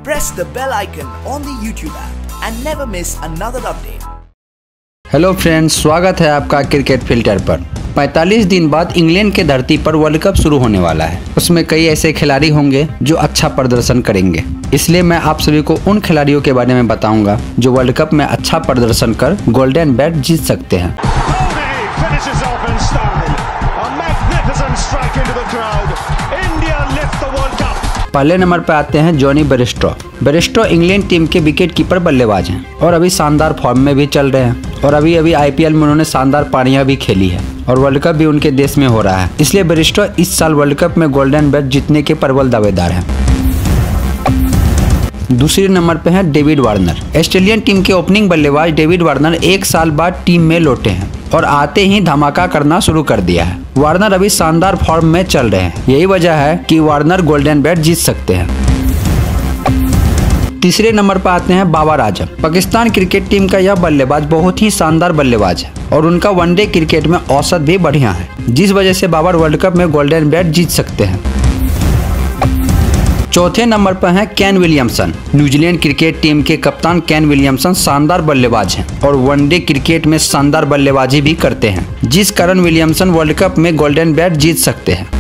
press the bell icon on the YouTube app and never miss another update. Hello friends, स्वागत है आपका cricket filter पर। 45 दिन बाद इंग्लैंड के धरती पर वर्ल्ड कप शुरू होने वाला है। उसमें कई ऐसे खिलाड़ी होंगे जो अच्छा प्रदर्शन करेंगे, इसलिए मैं आप सभी को उन खिलाड़ियों के बारे में बताऊंगा जो वर्ल्ड कप में अच्छा प्रदर्शन कर गोल्डन बैट जीत सकते हैं। पहले नंबर पर आते हैं Jonny Bairstow. Bairstow England team के विकेट कीपर बल्लेबाज हैं और अभी शानदार फॉर्म में भी चल रहे हैं और अभी आईपीएल में उन्होंने शानदार पारियां भी खेली है और वर्ल्ड कप भी उनके देश में हो रहा है, इसलिए बेयरस्टो इस साल वर्ल्ड कप में गोल्डन बैट जीतने के प्रबल दावेदार हैं। दूसरे नंबर पे है डेविड वार्नर। ऑस्ट्रेलियन टीम के ओपनिंग बल्लेबाज डेविड वार्नर 1 साल बाद टीम में लौटे हैं और आते ही धमाका करना शुरू कर दिया है। वार्नर अभी शानदार फॉर्म में चल रहे हैं, यही वजह है कि वार्नर गोल्डन बैट जीत सकते हैं। तीसरे नंबर पर आते हैं बाबर आजम। पाकिस्तान क्रिकेट टीम का यह बल्लेबाज बहुत ही शानदार बल्लेबाज है और उनका वनडे क्रिकेट में औसत भी बढ़िया है, जिस वजह से बाबर वर्ल्ड कप में गोल्डन बैट जीत सकते हैं। चौथे नंबर पर हैं Kane Williamson. New Zealand cricket team के कप्तान केन विलियमसन शानदार बल्लेबाज हैं और वनडे क्रिकेट में शानदार बल्लेबाजी भी करते हैं, जिस कारण विलियमसन वर्ल्ड कप में गोल्डन बैट जीत सकते हैं।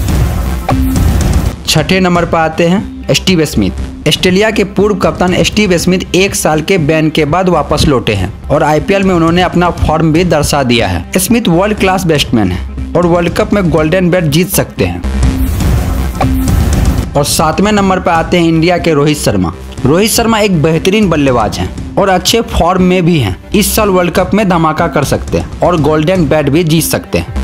छठे नंबर पर आते हैं स्टीव स्मिथ। ऑस्ट्रेलिया के पूर्व कप्तान स्टीव स्मिथ 1 साल के बैन के बाद वापस लौटे हैं और आईपीएल में उन्होंने अपना फॉर्म भी दर्शा दिया है। स्मिथ वर्ल्ड क्लास बैट्समैन है और वर्ल्ड कप में गोल्डन बैट जीत सकते हैं। और 7वें नंबर पर आते हैं इंडिया के रोहित शर्मा। रोहित शर्मा एक बेहतरीन बल्लेबाज हैं और अच्छे फॉर्म में भी हैं। इस साल वर्ल्ड कप में धमाका कर सकते हैं और गोल्डन बैट भी जीत सकते हैं।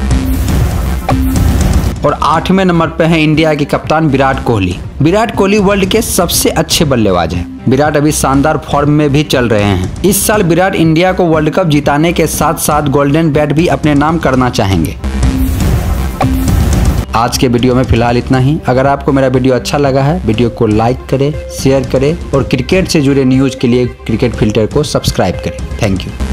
और 8वें नंबर पर है इंडिया के कप्तान विराट कोहली। विराट कोहली वर्ल्ड के सबसे अच्छे बल्लेबाज हैं। विराट अभी शानदार फॉर्म में भी चल रहे हैं। इस साल विराट इंडिया को वर्ल्ड कप जिताने के साथ साथ गोल्डन बैट भी अपने नाम करना चाहेंगे। आज के वीडियो में फिलहाल इतना ही। अगर आपको मेरा वीडियो अच्छा लगा है, वीडियो को लाइक करें, शेयर करें और क्रिकेट से जुड़े न्यूज़ के लिए क्रिकेट फिल्टर को सब्सक्राइब करें। Thank you.